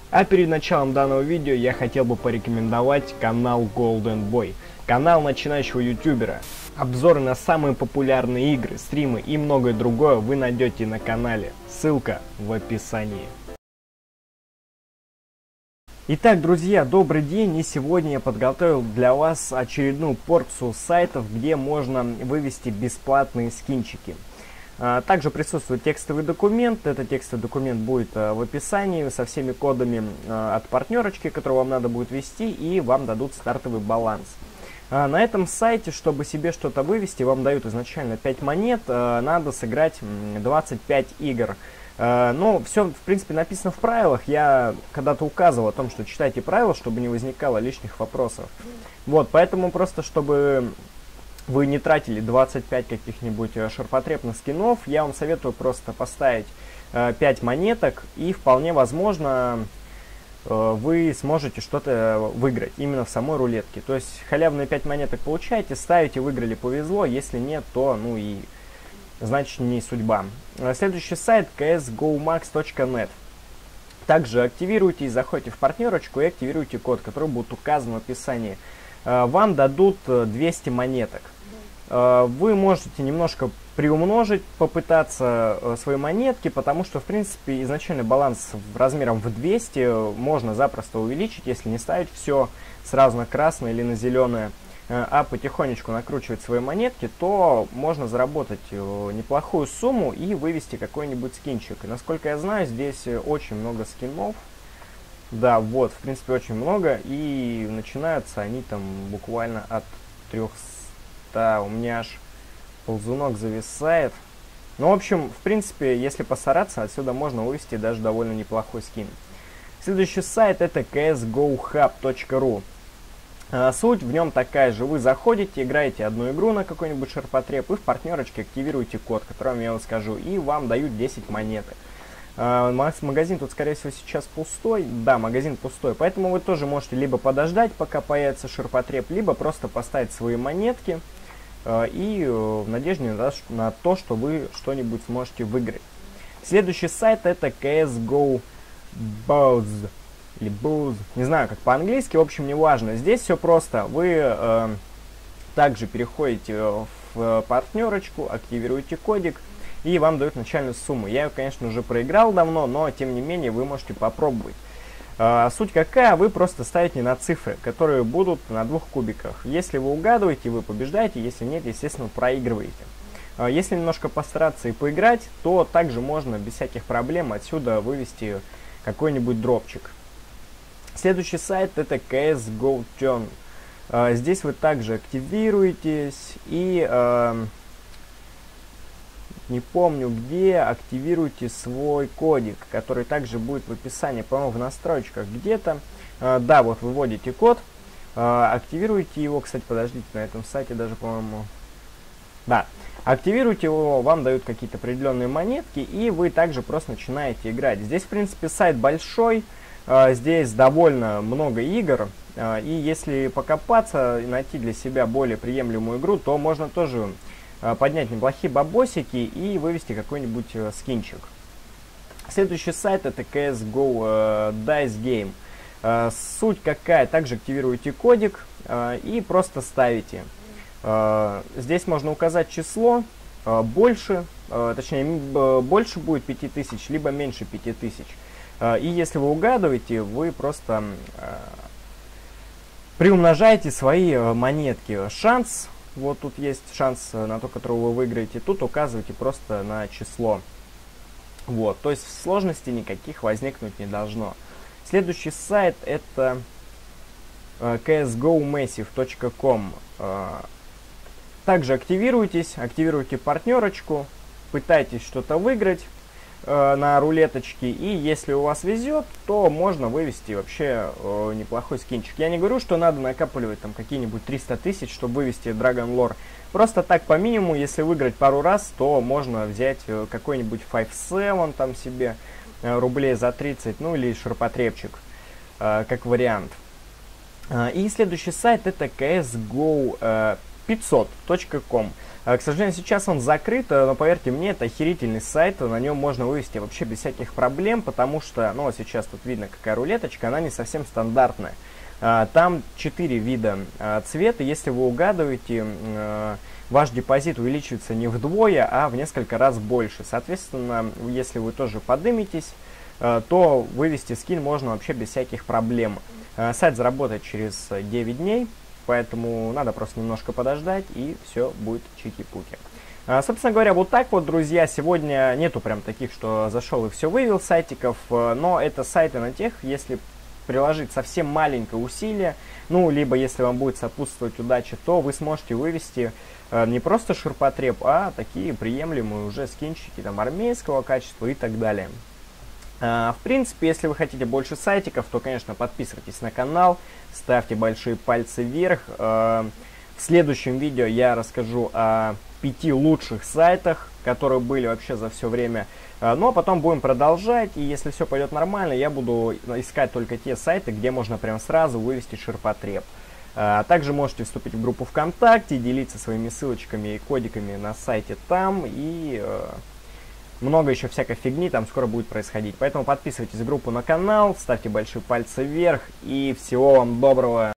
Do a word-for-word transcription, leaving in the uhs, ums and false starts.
А перед началом данного видео я хотел бы порекомендовать канал Golden Boy, канал начинающего ютубера. Обзоры на самые популярные игры, стримы и многое другое вы найдете на канале. Ссылка в описании. Итак, друзья, добрый день, и сегодня я подготовил для вас очередную порцию сайтов, где можно вывести бесплатные скинчики. Также присутствует текстовый документ. Этот текстовый документ будет в описании со всеми кодами от партнерочки, которые вам надо будет ввести, и вам дадут стартовый баланс. На этом сайте, чтобы себе что-то вывести, вам дают изначально пять монет, надо сыграть двадцать пять игр. Ну, все, в принципе, написано в правилах. Я когда-то указывал о том, что читайте правила, чтобы не возникало лишних вопросов. Вот, поэтому просто, чтобы вы не тратили двадцать пять каких-нибудь ширпотребных скинов, я вам советую просто поставить э, пять монеток, и вполне возможно э, вы сможете что-то выиграть именно в самой рулетке. То есть халявные пять монеток получаете, ставите, выиграли, повезло, если нет, то ну и значит не судьба. Следующий сайт си эс го макс точка нет. Также активируйтесь, заходите в партнерочку и активируйте код, который будет указан в описании. Э, вам дадут двести монеток. Вы можете немножко приумножить, попытаться свои монетки, потому что, в принципе, изначально баланс размером в двести можно запросто увеличить, если не ставить все сразу на красное или на зеленое, а потихонечку накручивать свои монетки, то можно заработать неплохую сумму и вывести какой-нибудь скинчик. И, насколько я знаю, здесь очень много скинов. Да, вот, в принципе, очень много, и начинаются они там буквально от трёхсот. Да, у меня аж ползунок зависает. Ну, в общем, в принципе, если постараться, отсюда можно вывести даже довольно неплохой скин. Следующий сайт это си эс го хаб точка ру. А, суть в нем такая же. Вы заходите, играете одну игру на какой-нибудь ширпотреб, и в партнерочке активируете код, который я вам скажу, и вам дают десять монеток. А, магазин тут, скорее всего, сейчас пустой. Да, магазин пустой. Поэтому вы тоже можете либо подождать, пока появится ширпотреб, либо просто поставить свои монетки и в надежде на то, что вы что-нибудь сможете выиграть. Следующий сайт это си эс го Buzz или Buzz, не знаю как по-английски, в общем не важно. Здесь все просто. Вы э, также переходите в партнерочку, активируете кодик, и вам дают начальную сумму. Я ее, конечно, уже проиграл давно, но тем не менее вы можете попробовать. А, суть какая? Вы просто ставите на цифры, которые будут на двух кубиках. Если вы угадываете, вы побеждаете, если нет, естественно, проигрываете. А, если немножко постараться и поиграть, то также можно без всяких проблем отсюда вывести какой-нибудь дропчик. Следующий сайт это си эс го Turn. А, здесь вы также активируетесь и а, не помню где, активируйте свой кодик, который также будет в описании, по-моему, в настройках где-то. А, да, вот выводите код, а, активируйте его, кстати, подождите, на этом сайте даже, по-моему, да, активируйте его, вам дают какие-то определенные монетки, и вы также просто начинаете играть. Здесь, в принципе, сайт большой, а, здесь довольно много игр, а, и если покопаться и найти для себя более приемлемую игру, то можно тоже поднять неплохие бабосики и вывести какой-нибудь э, скинчик. Следующий сайт это си эс го э, Dice Game. Э, суть какая? Также активируете кодик э, и просто ставите. Э, здесь можно указать число э, больше, э, точнее э, больше будет пяти тысяч, либо меньше пяти тысяч. Э, и если вы угадываете, вы просто э, приумножаете свои э, монетки. Шанс. Вот тут есть шанс на то, который вы выиграете. Тут указывайте просто на число. Вот, то есть сложностей никаких возникнуть не должно. Следующий сайт это си эс го massive точка ком. Также активируйтесь, активируйте партнерочку, пытайтесь что-то выиграть э, на рулеточке. И если у вас везет, то можно вывести вообще э, неплохой скинчик. Я не говорю, что надо накапливать там какие-нибудь триста тысяч, чтобы вывести Dragon Lore. Просто так по минимуму, если выиграть пару раз, то можно взять э, какой-нибудь пять семь там себе э, рублей за тридцать, ну или ширпотребчик, э, как вариант. Э, и следующий сайт это си эс го пятьсот точка ком. К сожалению, сейчас он закрыт, но поверьте мне, это охерительный сайт, на нем можно вывести вообще без всяких проблем, потому что, ну, сейчас тут видно, какая рулеточка, она не совсем стандартная. Там четыре вида цвета, если вы угадываете, ваш депозит увеличивается не вдвое, а в несколько раз больше. Соответственно, если вы тоже подымитесь, то вывести скин можно вообще без всяких проблем. Сайт заработает через девять дней. Поэтому надо просто немножко подождать, и все будет чики-пуки. А, собственно говоря, вот так вот, друзья, сегодня нету прям таких, что зашел и все вывел сайтиков, но это сайты на тех, если приложить совсем маленькое усилие, ну, либо если вам будет сопутствовать удача, то вы сможете вывести а, не просто ширпотреб, а такие приемлемые уже скинчики там армейского качества и так далее. В принципе, если вы хотите больше сайтиков, то, конечно, подписывайтесь на канал, ставьте большие пальцы вверх. В следующем видео я расскажу о пяти лучших сайтах, которые были вообще за все время. Ну, а потом будем продолжать, и если все пойдет нормально, я буду искать только те сайты, где можно прям сразу вывести ширпотреб. Также можете вступить в группу ВКонтакте, делиться своими ссылочками и кодиками на сайте там, и... много еще всякой фигни там скоро будет происходить. Поэтому подписывайтесь в группу, на канал, ставьте большие пальцы вверх и всего вам доброго.